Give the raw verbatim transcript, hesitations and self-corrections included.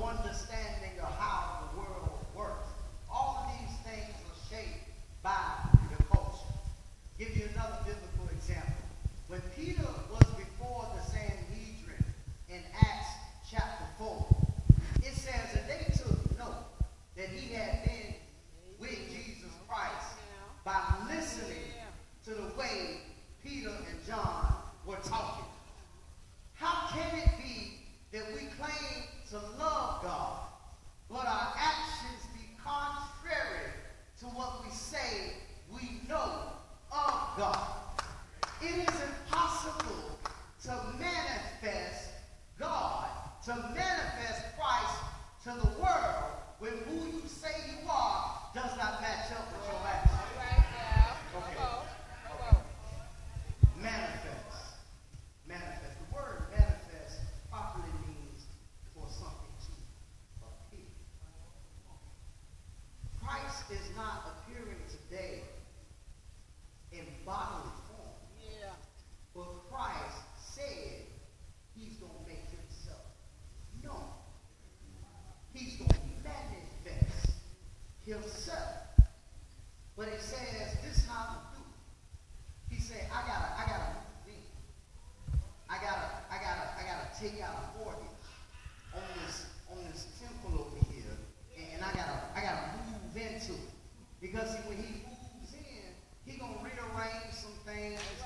understanding of how the world works. All of these things are shaped by the culture. Give you another biblical example. When Peter was before the Sanhedrin in Acts chapter four, it says that they took note that he had been with Jesus Christ by listening to the way Peter and John were talking. How can it be that we claim to love God, but our actions be contrary to what we say we know of God? It is impossible to manifest God, to manifest Christ to the world when who you say you are does not match up with your actions. Okay. Okay. Manifest. Manifest. The word manifest properly means for something to appear. Christ is not appearing today in bodily form. Yeah. But Christ said he's going to make himself known. He's going to manifest himself. But it says, this is how I'm going to do it. He said, I gotta, I gotta move in. I gotta, I gotta, I gotta take out a mortgage on this, on this temple over here, and, and I gotta, I gotta move into it. Because see, when he moves in, he gonna rearrange some things.